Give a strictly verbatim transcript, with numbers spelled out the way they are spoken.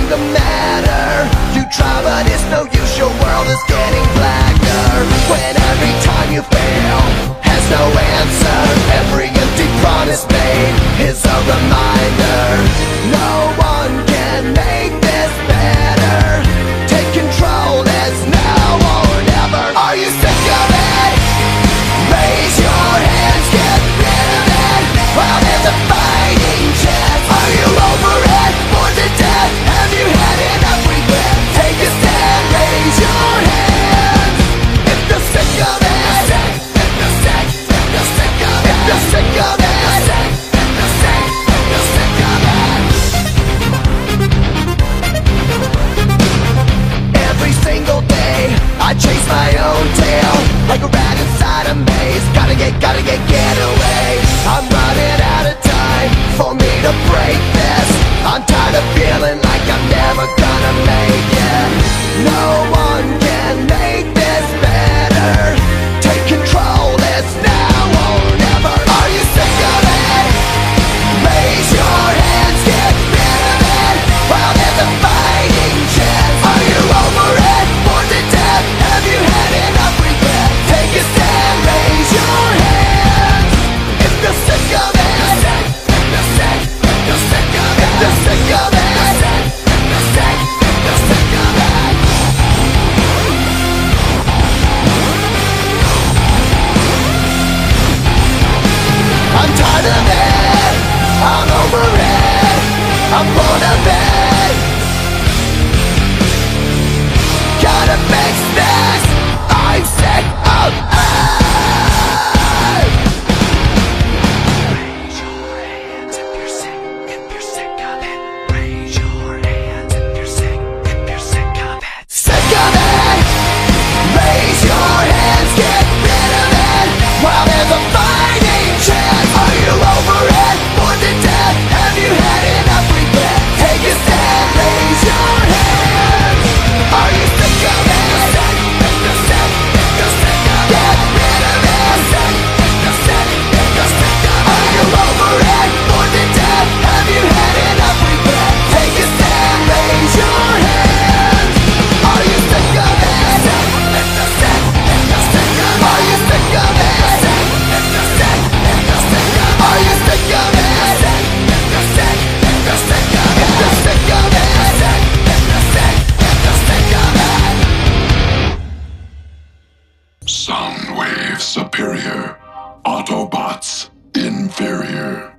the matter? You try but it's no use, your world is getting blacker. When every time you fail has no answer, every empty promise made is a reminder. No one can make this better. Take control, it's now or never. Are you sick of it? Raise your hands, get rid of it while there's a fighting chance. Are you over it? Bored to death? Have you had enough regret? Take a stand, raise your hands if you're sick of it. If you're sick, if you're sick of it. If you're sick of it. If you're sick, if you're sick of it. Every single day I chase my own tail like a rat inside a maze. Gotta get, gotta get, get away. I'm running out of time for me to break this. I'm tired of feeling like I'm never gonna make it. No one can make this better. Take control, it's now or never. Are you sick of it? Raise your hands, get rid of it while there's a fighting chance. Are you over it? Bored to death? Have you had enough regret? Take a stand, raise your hands if you're sick of it. If you're sick, if you're sick of it. If you're sick of it. If you're sick, if you're sick of it. I'm tired of it. I'm over it. I'm bored of it. Gotta fix this. I'm sick of it. Raise your hands if you're sick, if you're sick of it. Raise your hands if you're sick, if you're sick of it. Sick of it. Raise your hands, get rid of it while there's a fighting chance. Are you over it? Bored to death? Have you had enough regret? Take a stand, raise your hands. Are you sick of it? If you're sick, if you're sick of it. Get rid of it. If you're sick, if you're sick of it. Are you over it? Bored to death? Have you had enough regret? Take a stand, raise your hands. Are you sick of it? If you're sick, if you're sick of it. Are you sick of it? If you're sick, if you're sick of it. Are you sick of it? If you're sick, if you're sick of it. If you're sick of it. If you're sick, if you're sick of it. Soundwave superior, Autobots inferior.